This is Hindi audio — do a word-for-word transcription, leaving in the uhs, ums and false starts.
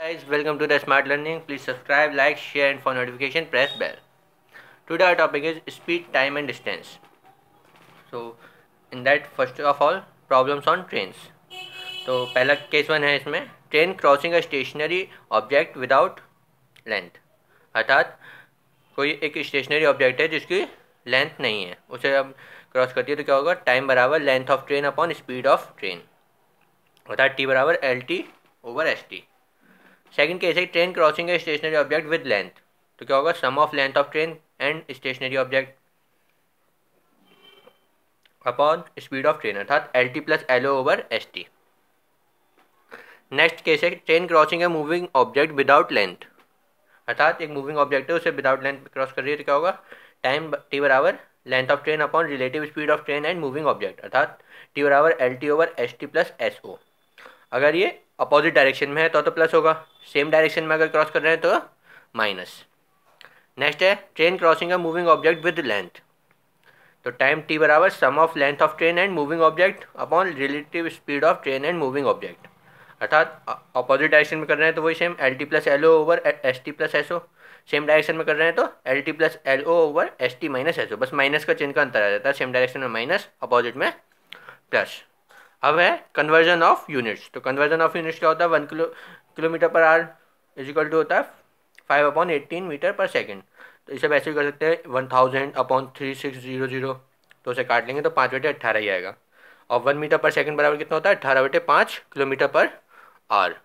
Guys, welcome to the Smart Learning. Please subscribe, like, share, and for notification press bell. Today our topic is speed, time, and distance. So, in that first of all, problems on trains. तो पहला केस वन है इसमें, train crossing a stationary object without length, अर्थात कोई एक स्टेशनरी ऑब्जेक्ट है जिसकी लेंथ नहीं है, उसे अब क्रॉस करती है तो क्या होगा, टाइम बराबर length of train upon speed of train, अर्थात टी बराबर L T over S T. Second case है ट्रेन क्रॉसिंग है स्टेशनरी ऑब्जेक्ट विद लेंथ, तो क्या होगा, sum of length of train and stationary object upon speed of train, अर्थात L T plus L O over S T. Next case है ट्रेन क्रॉसिंग है मूविंग ऑब्जेक्ट विदाउट लेंथ, अर्थात एक मूविंग ऑब्जेक्ट है उसे विदाउट लेंथ क्रॉस कर रही है तो क्या होगा, टाइम टी बराबर length of train upon relative speed of train and moving object, अर्थात टी बराबर L T over S T plus S O. अगर ये अपोजिट डायरेक्शन में है तो तो प्लस होगा, सेम डायरेक्शन में अगर क्रॉस कर रहे हैं तो माइनस। नेक्स्ट है train crossing a moving object with length, तो टाइम टी बराबर sum of length of train and moving object upon relative speed of train and moving object, अर्थात अपोजिट डायरेक्शन में कर रहे हैं तो वही same L T plus L O over S T plus S O, same direction में कर रहे हैं तो L T plus L O over S T minus S O, बस माइनस का चिन्ह का अंतर आ जाता है, सेम डायरेक्शन में माइनस, अपोजिट में प्लस। अब है कन्वर्जन ऑफ यूनिट्स, तो कन्वर्जन ऑफ यूनिट्स क्या होता है, one kilo kilometre per hour is equal to होता है five upon eighteen metre per second, तो इसे वैसे भी कर सकते हैं one thousand upon three six zero zero, तो उसे काट लेंगे तो पाँच बटे अट्ठारह ही आएगा, और वन मीटर पर सेकेंड बराबर कितना होता है, अट्ठारह बटे पाँच किलोमीटर पर आवर।